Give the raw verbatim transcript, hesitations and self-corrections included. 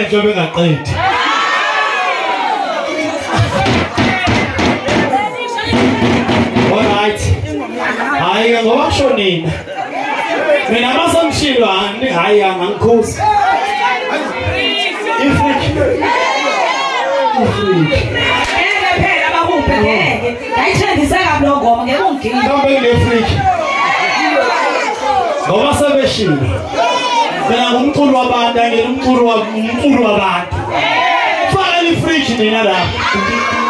enhle bengaqedi. Alright. Hayi ngoba shonini. Mina masamshilo ani hayi angikhuzi. Ifreak. Ngeke phela bakuphe ngeke. Ngayithendisa kabi lo ngoma ngeke ungigile. Kambe le freak. Ngoba sebeshilo. Mina ngumculo wabantu angena umculo wa umculo wabantu. Faka ifreak nina la.